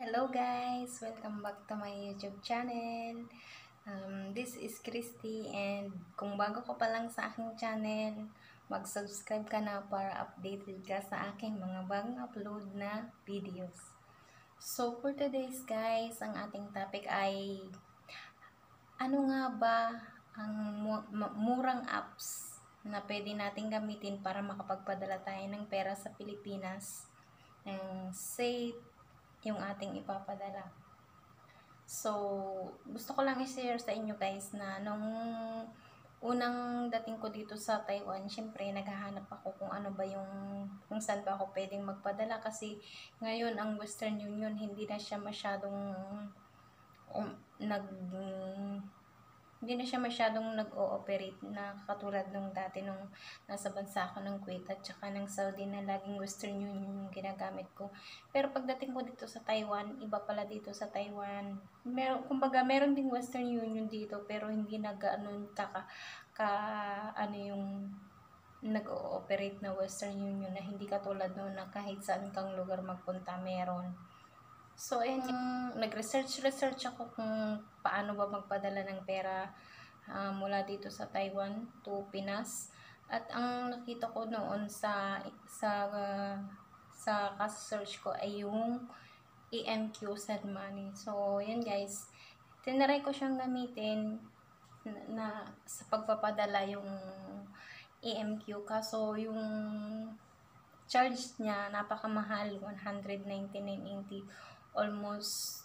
Hello guys! Welcome back to my YouTube channel. This is Christy and kung bago ko pa lang sa aking channel, mag-subscribe ka na para updated ka sa aking mga bagong upload na videos. So for today's guys, ang ating topic ay ano nga ba ang murang apps na pwede nating gamitin para makapagpadala tayo ng pera sa Pilipinas ng safe yung ating ipapadala. So, gusto ko lang i-share sa inyo guys na nung unang dating ko dito sa Taiwan, syempre naghahanap ako kung ano ba kung saan ba ako pwedeng magpadala kasi ngayon ang Western Union hindi na siya masyadong um, nag hindi na siya masyadong nag-ooperate na katulad nung dati nung nasa bansa ako ng Kuwait at saka ng Saudi na laging Western Union yung ginagamit ko. Pero pagdating ko dito sa Taiwan, iba pala dito sa Taiwan. Kumbaga meron ding Western Union dito pero hindi na ganoon ano yung nag-ooperate na Western Union na hindi katulad noon na kahit saan kang lugar magpunta meron. So, ayun, nag-research ako kung paano ba magpadala ng pera mula dito sa Taiwan to Pinas. At ang nakita ko noon sa search ko ay yung EMQ Send Money. So, yun guys, tinry ko siyang gamitin na sa pagpapadala yung EMQ. Kaso, yung charge niya, napakamahal, 199.80, almost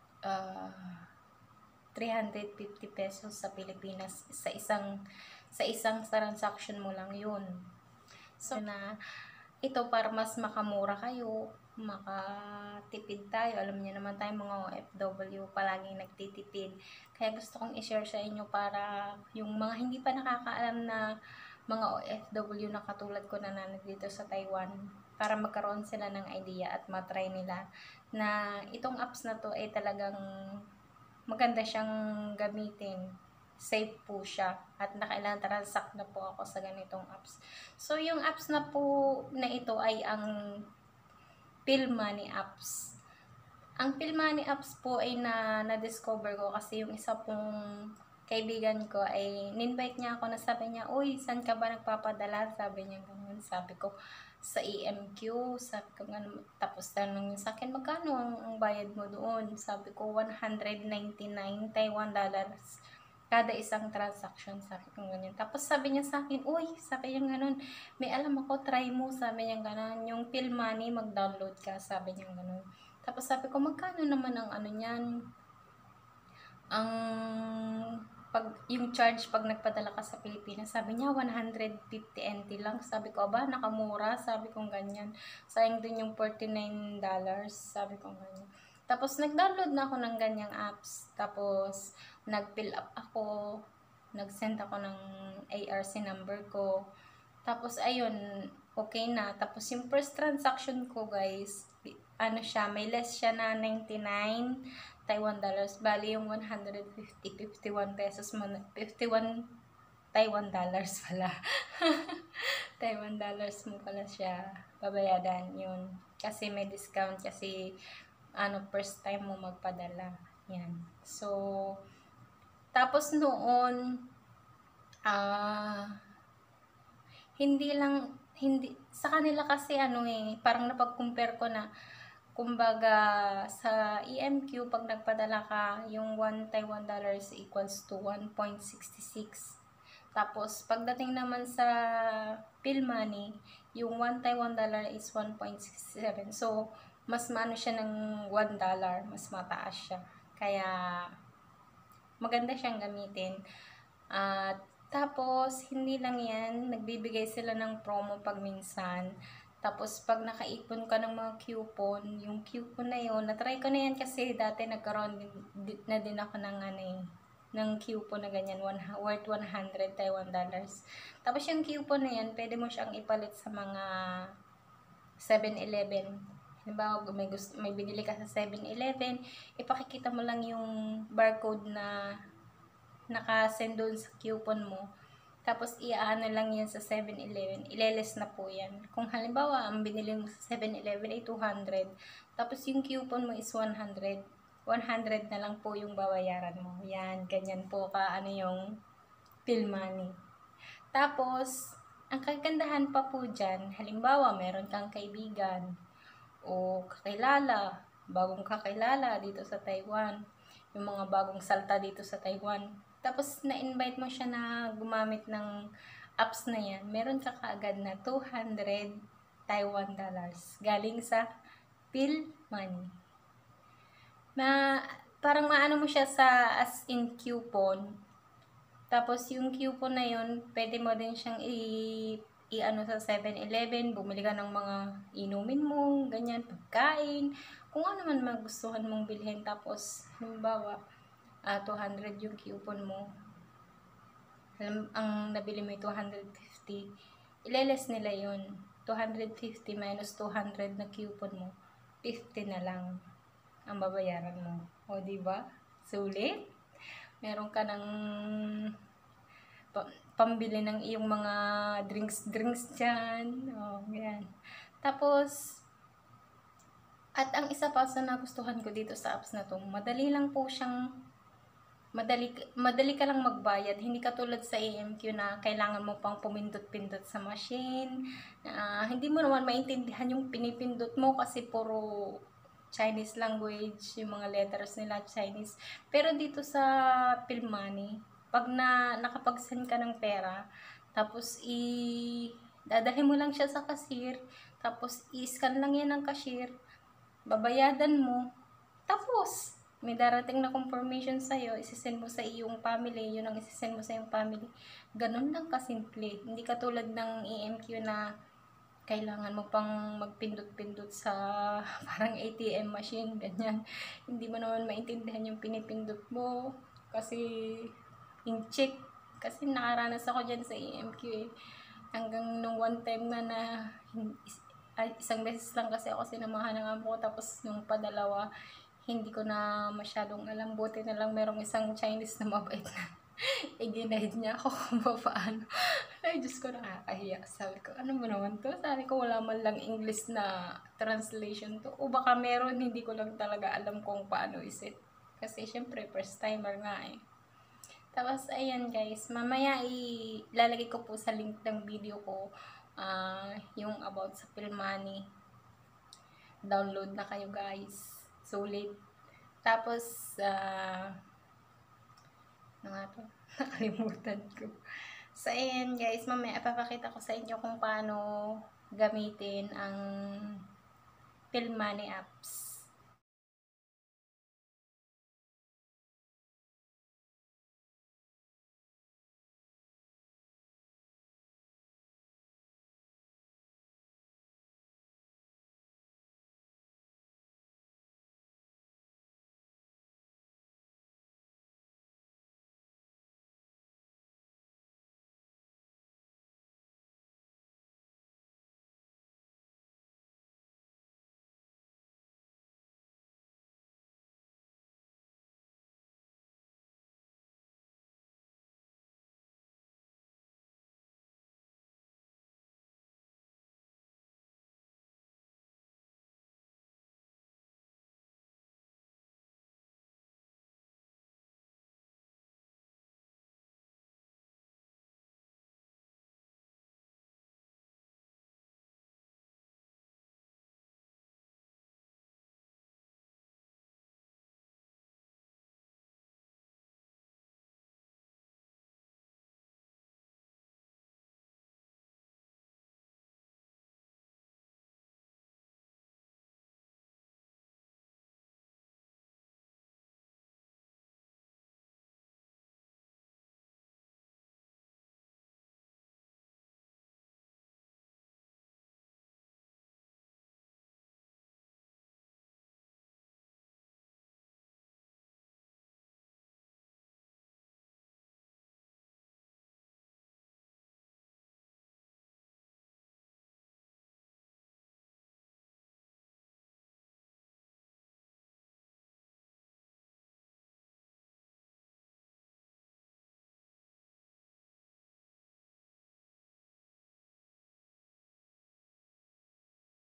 350 pesos sa Pilipinas sa isang transaction mo lang yun. So na ito para mas makamura kayo, makatipid tayo. Alam niyo naman tayo mga OFW palaging nagtitipid. Kaya gusto kong i-share sa inyo para yung mga hindi pa nakakaalam na mga OFW na katulad ko na nandito sa Taiwan, para magkaroon sila ng idea at matry nila na itong apps na to ay talagang maganda siyang gamitin. Safe po siya at nakailang transact na po ako sa ganitong apps. So yung apps na po na ito ay ang PHILMONEY apps. Ang PHILMONEY apps po ay na-discover ko kasi yung isa pong kaibigan ko ay ninvite niya ako na sabi niya, "Uy, saan ka ba nagpapadala?" Sabi niya ganun. Sabi ko, sa EMQ. Sabi ko ganun. Tapos tanong niya sa akin, "Magkano ang bayad mo doon?" Sabi ko, 199 Taiwan dollars kada isang transaction. Sabi ko ganyan. Tapos sabi niya sa akin, "Uy," sabi niya ganun, "may alam ako, try mo." Sabi niya ganun. Yung PHILMONEY, mag-download ka. Sabi niya ganun. Tapos sabi ko, "Magkano naman ang ano niyan?" Ang yung charge pag nagpadala ka sa Pilipinas, sabi niya 150 NT lang. Sabi ko, aba, nakamura. Sabi ko ganyan. Sayang din yung $49. Sabi ko ganyan. Tapos nag-download na ako ng ganyang apps. Tapos nag-fill up ako. Nag-send ako ng ARC number ko. Tapos ayun, okay na. Tapos yung first transaction ko guys, ano siya, may less siya na 99 Taiwan dollars. Bali yung 51 pesos mo, 51 Taiwan dollars pala. Taiwan dollars mo pala siya babayadan yun. Kasi may discount kasi first time mo magpadala. Yan. So, tapos noon, hindi sa kanila kasi parang napag-compare ko na kumbaga sa EMQ pag nagpadala ka yung 1 Taiwan dollars equals to 1.66. Tapos pagdating naman sa PHILMONEY, yung 1 Taiwan dollar is 1.67. So mas maano siya ng 1 dollar, mas mataas siya. Kaya maganda siyang gamitin. At tapos, hindi lang yan, nagbibigay sila ng promo pag minsan. Tapos, pag nakaipon ka ng mga coupon, yung coupon na yun, natry ko na yan kasi dati nagkaroon na din ako ng coupon na ganyan, worth 100 Taiwan dollars. Tapos, yung coupon na yan, pwede mo siyang ipalit sa mga 7-Eleven. Halimbawa, may binili ka sa 7-Eleven, ipakikita mo lang yung barcode na naka-send doon sa coupon mo. Tapos, iaano lang yan sa 7-Eleven. Ileles na po yan. Kung halimbawa, ang binili mo sa 7-Eleven ay 200. Tapos, yung coupon mo is 100. 100 na lang po yung babayaran mo. Yan, ganyan po ka, yung PHILMONEY. Tapos, ang kagandahan pa po dyan, halimbawa, meron kang kaibigan o kakilala, bagong kakilala dito sa Taiwan, yung mga bagong salta dito sa Taiwan. Tapos, na-invite mo siya na gumamit ng apps na yan. Meron ka kaagad na 200 Taiwan dollars galing sa PHILMONEY. Na, parang maano mo siya sa as in coupon. Tapos, yung coupon na yun, pwede mo din siyang i-ano sa 7-Eleven, bumili ka ng mga inumin mo, ganyan, pagkain, kung ano man magustuhan mong bilhin. Tapos, halimbawa, 200 yung coupon mo. Ang nabili mo ay 250. Ileles nila yun. 250 minus 200 na coupon mo. 50 na lang ang babayaran mo. O, diba? Sulit. Meron ka ng pambili ng iyong mga drinks dyan. O, yan. Tapos, at ang isa pa sa nagustuhan ko dito sa apps na to, madali lang po siyang madali ka lang magbayad, hindi katulad sa AMQ na kailangan mo pang pumindot-pindot sa machine. Hindi mo naman maintindihan yung pinipindot mo kasi puro Chinese language, yung mga letters nila Chinese. Pero dito sa PHILMONEY, pag nakapag-send ka ng pera, tapos dadalhin mo lang siya sa cashier, tapos i-scan lang yan ng cashier, babayadan mo, tapos may darating na confirmation sa'yo, isisend mo sa iyong family, yun ang isisend mo sa iyong family. Ganun lang kasimple. Hindi katulad ng AMQ na kailangan mo pang magpindot-pindot sa parang ATM machine, ganyan. Hindi mo naman maintindihan yung pinipindot mo kasi yung check. Kasi nakaranas ako dyan sa AMQ eh. Hanggang nung one time na isang beses lang kasi ako sinamahan ng amo ko, tapos nung padalawa, hindi ko na masyadong alam. Buti na lang merong isang Chinese na mabait na i-guide niya ako kung paano. Ay, Diyos ko, nakakahiya. Sabi ko, ano ba naman to? Sabi ko, wala man lang English na translation to. O baka meron, hindi ko lang talaga alam kung paano isit. Kasi, syempre, first timer nga eh. Tapos, ayan guys, mamaya ilalagay ko po sa link ng video ko yung about sa PHILMONEY. Download na kayo guys. Sulit. Tapos, nakalimutan ko. So, ayan guys, mamaya ipapakita ko sa inyo kung paano gamitin ang PHILMONEY apps.